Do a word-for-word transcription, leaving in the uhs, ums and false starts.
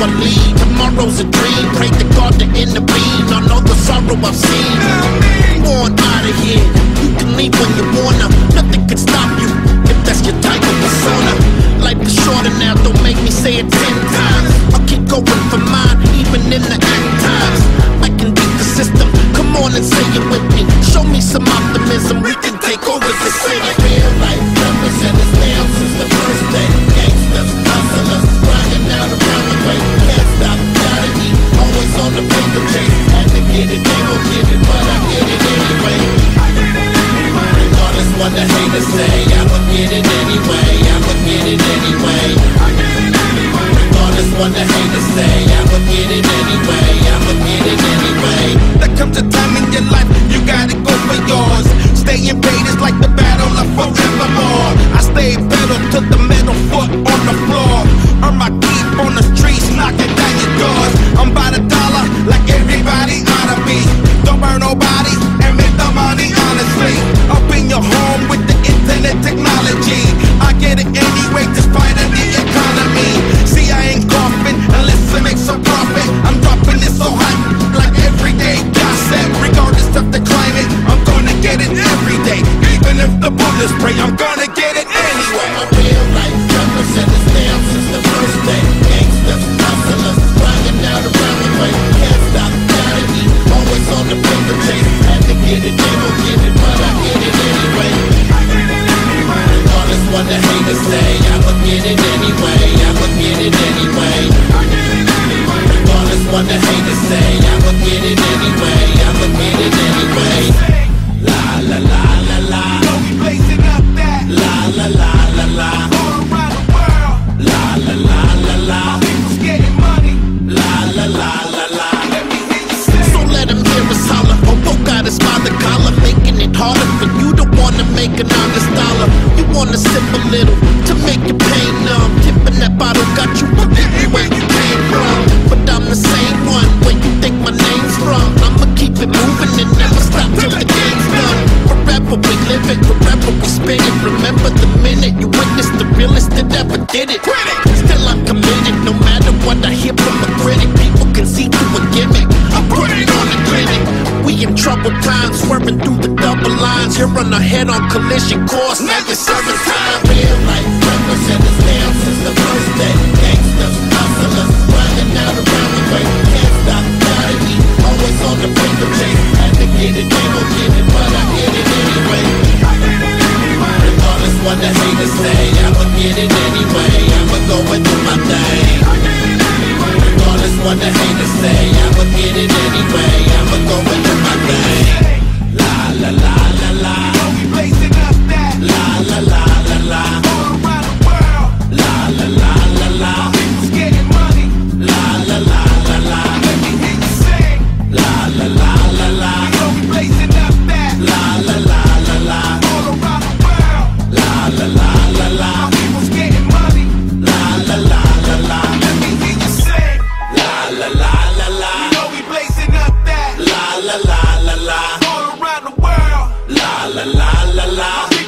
I lead. Tomorrow's a dream, pray to God to intervene on all the sorrow I've seen. On out of here, you can leave when you wanna. Nothing can stop you if that's your type of persona. Life is shorter now, don't make me say it ten times. I'll keep going for mine, even in the end times. I can beat the system, come on and say it with me. Show me some optimism, we can take over the city. Real life representatives now since the first day. Gangsters, hustlers, grinding out around the way. Can't stop, gotta eat, always on the paper chase. Had to get it, they gon' get it, but I get it anyway. Regardless what the haters say, I'ma get it anyway. I'ma get it anyway. Regardless what the haters say, I'ma get it anyway. I'ma get it anyway. There comes a time in your life you gotta go for yours. Staying paid is like the battle of forevermore. I stay pedal to the metal, foot on the floor. Earn my keep on the streets, knocking down your doors. I'm by the dollar like everybody ought to be. Don't burn nobody and make the money honestly. Up in your home with the internet technology. I get it anyway despite of the economy. See, I ain't coughing unless it makes a profit. I'm dropping it so hot like everyday gossip. Regardless of the climate, I'm gonna get it every day. Even if the bullets spray, I'm gonna get it anyway. My real life representatives now since the first day. Gangsters, hustlers, grinding out around the way. Can't stop, gotta eat, always on the paper chase. Had to get it, they gon' get it, but I get it anyway. Regardless what the haters say, I'ma get it anyway. I'ma get it anyway. Regardless what the haters say, I'ma get it anyway. I'ma get it anyway. La la la la la. You know we blazing up that. La la la la la. All around the world. La la la la la. My people's getting money. La la la la la. Let me hear you say. So let him hear us holler. Popo got us by the collar, making it harder for you to wanna make an honest dollar. You wanna sip a little to make your pain numb. Tipping that bottle got you wondering where you came from. But I'm the same one where you think my name's from. I'ma keep it moving and never stop till the game's done. Forever we live it, forever we spin it. Remember the minute you witnessed the realest that ever did it. Still I'm committed, no matter what I hear from a critic. People can see through a gimmick, I put it on the clinic. We in troubled times, swerving through the double lines. You're on a head-on collision course, now you're serving time. Real life representatives now since the first day. Gangsters, hustlers, grinding out around the way. Can't stop, gotta eat, always on the paper chase. Had to get it, they gon' get it, but I get it anyway. Regardless what the haters say, I'ma get it anyway. I'ma go and do my thing. Regardless what the haters say, I'ma get it anyway. I'ma go and do my thing. La la la la la. You know we blazing up that. La la la la la. All around the world. La la la la la. My people's getting money. La la la la la. Let me hear you sing. La la la la la. You know we blazing up that. La la la la la. All around the world. La la la la la. My people's getting money. La la la la la. Let me hear you sing. La la la la la. You know we blazing up that. La la la la la. All around the world. La la la la la.